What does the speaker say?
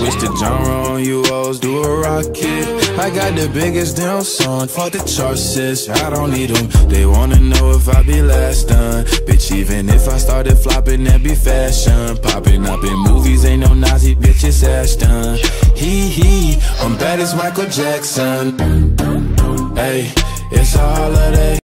Switch the genre on you hoes, do a rocket. I got the biggest damn song, fuck the charts, sis, I don't need them. They wanna know if I be last done. Bitch, even if I started flopping, that be fashion. Popping up in movies, ain't no Nazi, bitch, it's Ashton. Hee, I'm bad as Michael Jackson. Hey, it's a holiday.